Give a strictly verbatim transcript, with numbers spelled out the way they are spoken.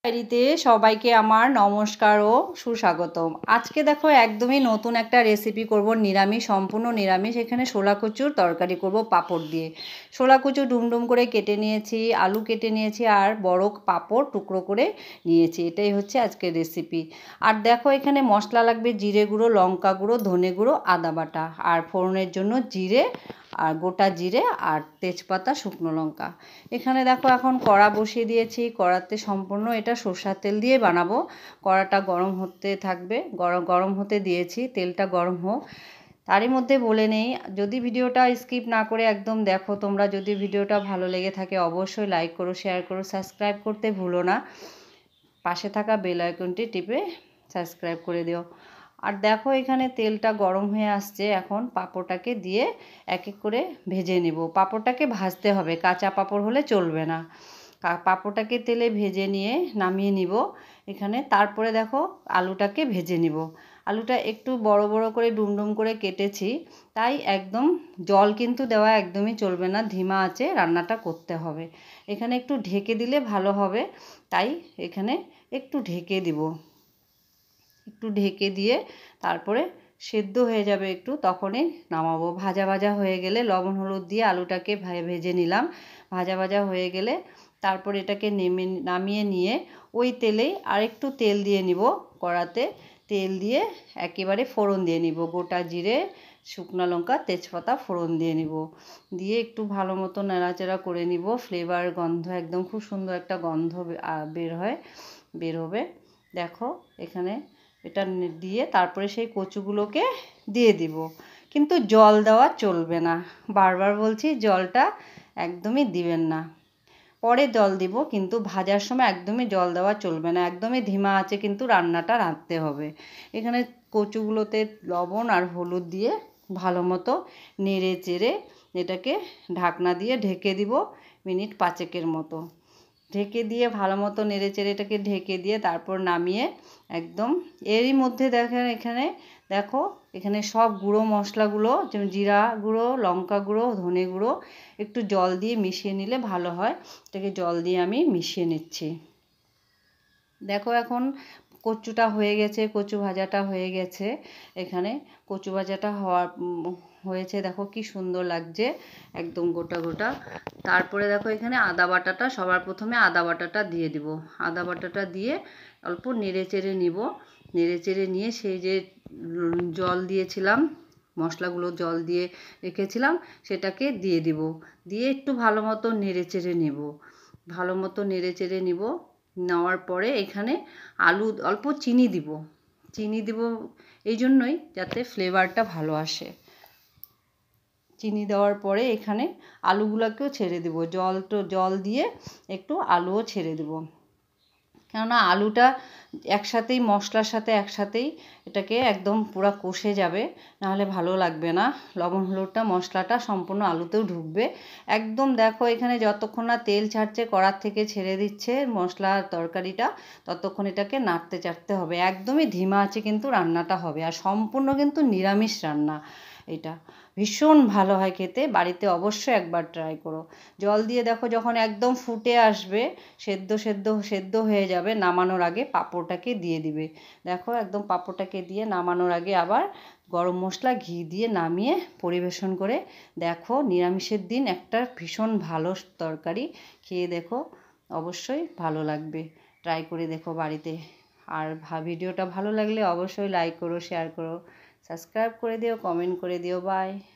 ডায়েরিতে সবাইকে আমার নমস্কার ও সুস্বাগতম। আজকে দেখো একদমই নতুন একটা রেসিপি করব, নিরামিষ, সম্পূর্ণ নিরামিষ। এখানে শোলা কচুর তরকারি করব পাঁপড় দিয়ে। শোলা কচু ডুমডুম করে কেটে নিয়েছি, আলু কেটে নিয়েছি আর বড় পাঁপড় টুকরো করে নিয়েছি। এটাই হচ্ছে আজকের রেসিপি। আর দেখো এখানে মশলা লাগবে জিরে গুঁড়ো, লঙ্কা গুঁড়ো, ধনে গুঁড়ো, আদা বাটা, আর ফোড়নের জন্য জিরে আর গোটা জিরে আর তেজপাতা, শুকনো লঙ্কা। এখানে দেখো এখন কড়া বসিয়ে দিয়েছি। কড়াতে সম্পূর্ণ এটা সরষের তেল দিয়ে বানাবো। কড়াটা গরম হতে থাকবে, গরম গরম হতে দিয়েছি, তেলটা গরম হোক। তারই মধ্যে বলে নেই, যদি ভিডিওটা স্কিপ না করে একদম দেখো, তোমরা যদি ভিডিওটা ভালো লেগে থাকে অবশ্যই লাইক করো, শেয়ার করো, সাবস্ক্রাইব করতে ভুলো না। পাশে থাকা বেল আইকনটি টিপে সাবস্ক্রাইব করে দিও। আর দেখো এখানে তেলটা গরম হয়ে আসছে, এখন পাঁপড়টাকে দিয়ে এক এক করে ভেজে নেব। পাঁপড়টাকে ভাজতে হবে, কাঁচা পাঁপড় হলে চলবে না। পাঁপড়টাকে তেলে ভেজে নিয়ে নামিয়ে নিব এখানে। তারপরে দেখো আলুটাকে ভেজে নিব। আলুটা একটু বড় বড় করে ডুমডুম করে কেটেছি, তাই একদম জল কিন্তু দেওয়া একদমই চলবে না, ধিমা আঁচে রান্নাটা করতে হবে। এখানে একটু ঢেকে দিলে ভালো হবে, তাই এখানে একটু ঢেকে দিব। একটু ঢেকে দিয়ে তারপরে সেদ্ধ হয়ে যাবে একটু, তখনই নামাবো। ভাজা ভাজা হয়ে গেলে লবণ হলুদ দিয়ে আলুটাকে ভেজে নিলাম। ভাজা ভাজা হয়ে গেলে তারপর এটাকে নেমে নামিয়ে নিয়ে ওই তেলেই আরেকটু তেল দিয়ে নিব। কড়াতে তেল দিয়ে একেবারে ফোড়ন দিয়ে নিব, গোটা জিরে, শুকনো লঙ্কা, তেজপাতা ফোড়ন দিয়ে নিব। দিয়ে একটু ভালো মতো নাড়াচাড়া করে নিব। ফ্লেভার গন্ধ একদম খুব সুন্দর একটা গন্ধ বের হয় বের হবে। দেখো এখানে এটা দিয়ে তারপরে সেই কচুগুলোকে দিয়ে দিব, কিন্তু জল দেওয়া চলবে না। বারবার বলছি, জলটা একদমই দিবেন না। পরে জল দিব, কিন্তু ভাজার সময় একদমই জল দেওয়া চলবে না। একদমই ধিমা আঁচে কিন্তু রান্নাটা রাঁধতে হবে। এখানে কচুগুলোতে লবণ আর হলুদ দিয়ে ভালো মতো নেড়ে চেড়ে এটাকে ঢাকনা দিয়ে ঢেকে দিব মিনিট পাঁচেকের মতো। ঢেকে দিয়ে ভালো মতো নেড়ে চেড়ে এটাকে ঢেকে দিয়ে তারপর নামিয়ে একদম এরই মধ্যে দেখেন এখানে দেখো এখানে সব গুঁড়ো মশলাগুলো, যেমন জিরা গুঁড়ো, লঙ্কা গুঁড়ো, ধনে গুঁড়ো একটু জল দিয়ে মিশিয়ে নিলে ভালো হয়। এটাকে জল দিয়ে আমি মিশিয়ে নিচ্ছি। দেখো এখন কচুটা হয়ে গেছে, কচু ভাজাটা হয়ে গেছে। এখানে কচু ভাজাটা হওয়ার হয়েছে, দেখো কি সুন্দর লাগছে, একদম গোটা গোটা। তারপরে দেখো এখানে আদা বাটাটা, সবার প্রথমে আদা বাটাটা দিয়ে দিব। আদা বাটাটা দিয়ে অল্প নেড়ে চেড়ে নিব। নেড়ে চেড়ে নিয়ে সেই যে জল দিয়েছিলাম, মশলাগুলো জল দিয়ে রেখেছিলাম, সেটাকে দিয়ে দিব। দিয়ে একটু ভালো মতো নেড়ে চেড়ে নেব। ভালো মতো নেড়ে চেড়ে নিব। নেওয়ার পরে এখানে আলু, অল্প চিনি দিব। চিনি দিব এই জন্যই যাতে ফ্লেভারটা ভালো আসে। চিনি দেওয়ার পরে এখানে আলুগুলোকেও ছেড়ে দেব। জল তো জল দিয়ে একটু আলুও ছেড়ে দেব, কেননা আলুটা একসাথেই মশলার সাথে একসাথেই এটাকে একদম পুরো কষে যাবে, নাহলে ভালো লাগবে না। লবণ হলুদটা মশলাটা সম্পূর্ণ আলুতেও ঢুকবে একদম। দেখো এখানে যতক্ষণ না তেল ছাড়ছে, কড়ার থেকে ছেড়ে দিচ্ছে মশলা তরকারিটা, ততক্ষণ এটাকে নাড়তে চাড়তে হবে। একদমই ধিমা আছে কিন্তু রান্নাটা হবে, আর সম্পূর্ণ কিন্তু নিরামিষ রান্না। এটা ভীষণ ভালো হয় খেতে, বাড়িতে অবশ্যই একবার ট্রাই করো। জল দিয়ে দেখো যখন একদম ফুটে আসবে, সেদ্ধ সেদ্ধ সেদ্ধ হয়ে যাবে, নামানোর আগে পাঁপড়টাকে দিয়ে দিবে। দেখো একদম পাঁপড়টাকে দিয়ে নামানোর আগে আবার গরম মশলা, ঘি দিয়ে নামিয়ে পরিবেশন করে দেখো। নিরামিষের দিন একটা ভীষণ ভালো তরকারি, খেয়ে দেখো, অবশ্যই ভালো লাগবে। ট্রাই করে দেখো বাড়িতে। আর ভিডিওটা ভালো লাগলে অবশ্যই লাইক করো, শেয়ার করো, সাবস্ক্রাইব করে দিও, কমেন্ট করে দিও। বাই।